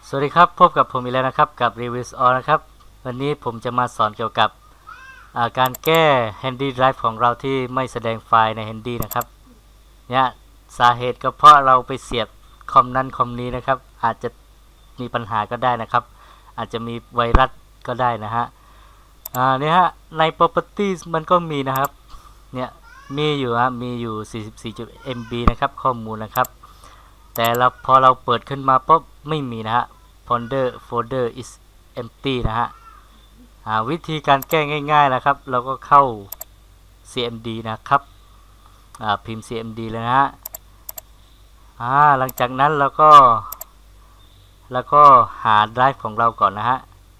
สวัสดีครับพบกับผมอีกแล้วนะครับกับ Reviews All นะครับวันนี้ผมจะมาสอนเกี่ยวกับการแก้ Handy Drive ของเราที่ไม่แสดงไฟล์ใน Handy นะครับเนี่ยสาเหตุก็เพราะเราไปเสียบคอมนั้นคอมนี้นะครับอาจจะมีปัญหาก็ได้นะครับอาจจะมีไวรัสก็ได้นะฮะเนี่ยฮะใน Properties มันก็มีนะครับเนี่ยมีอยู่44 MB นะครับข้อมูลนะครับแต่พอเราเปิดขึ้นมาปุ๊บไม่มีนะฮะ folder is empty นะฮะวิธีการแก้ง่ายๆนะครับเราก็เข้า cmd นะครับพิมพ์ cmd เลยนะฮะหลังจากนั้นเราก็หา drive ของเราก่อนนะฮะ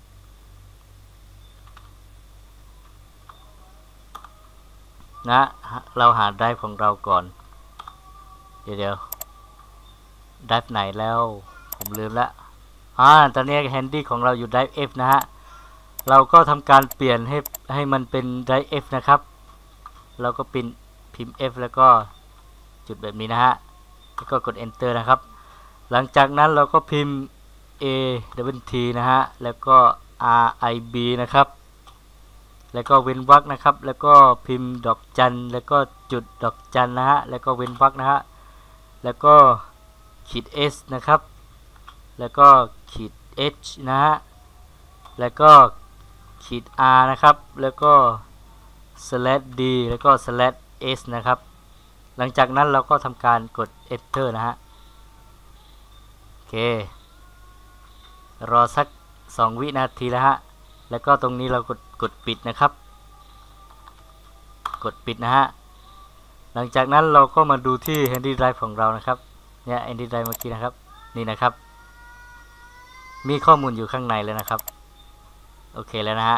เราหา drive ของเราก่อนเดี๋ยวdrive ไหนแล้วผมลืมแล้วตอนนี้ handy ของเราอยู่ drive f นะฮะเราก็ทำการเปลี่ยนให้มันเป็น drive f นะครับเราก็พิมพ์ f แล้วก็จุดแบบนี้นะฮะแล้วก็กด enter นะครับหลังจากนั้นเราก็พิมพ์ a w t นะฮะแล้วก็ rib นะครับแล้วก็เว้นวรรคนะครับแล้วก็พิมพ์ดอกจันแล้วก็จุดดอกจันนะฮะแล้วก็เว้นวรรคนะฮะแล้วก็ขีด s นะครับแล้วก็ขีด h นะฮะแล้วก็ขีด r นะครับแล้วก็ slash d แล้วก็ slash s นะครับหลังจากนั้นเราก็ทำการกด enter นะฮะโอเครอสัก2 วินาทีแล้วฮะแล้วก็ตรงนี้เรากดปิดนะครับกดปิดนะฮะหลังจากนั้นเราก็มาดูที่ handy drive ของเรานะครับเนี่ย handy drive เมื่อกี้นะครับนี่นะครับมีข้อมูลอยู่ข้างในเลยนะครับโอเคแล้วนะฮะ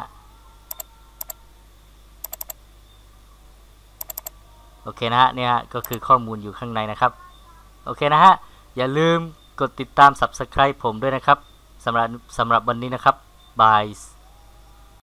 โอเคนะฮะเนี่ยก็คือข้อมูลอยู่ข้างในนะครับโอเคนะฮะอย่าลืมกดติดตาม Subscribe ผมด้วยนะครับสำหรับวันนี้นะครับบาย